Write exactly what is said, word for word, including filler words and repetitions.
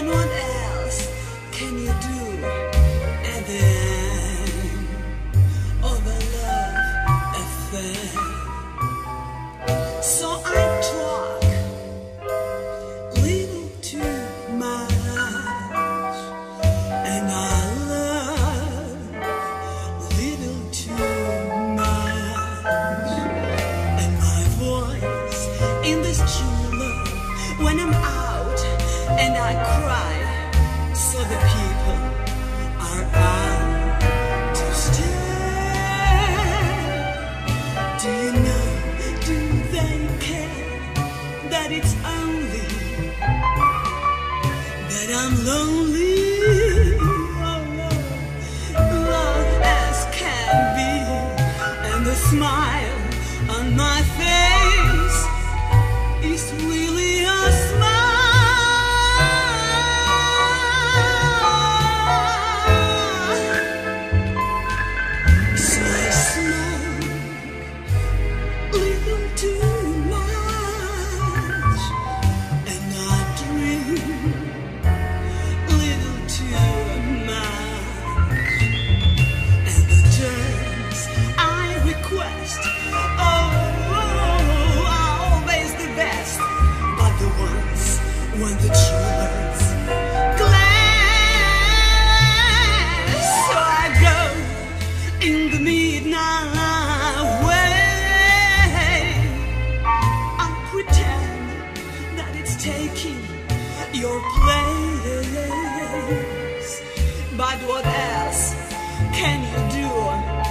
what else can you do at the end of a love affair? So I talk little too much, and I love little too much, and my voice in this true love when I'm out and I cry, so the people are out to stay. Do you know, do they care that it's only that I'm lonely? Oh, love, love as can be, and the smile on my face is really a smile. So I smoke little too much, and I drink little too much, and the terms I request, oh, are always the best, but the ones when the true birds glass. So I go in the midnight way, I pretend that it's taking your place, but what else can you do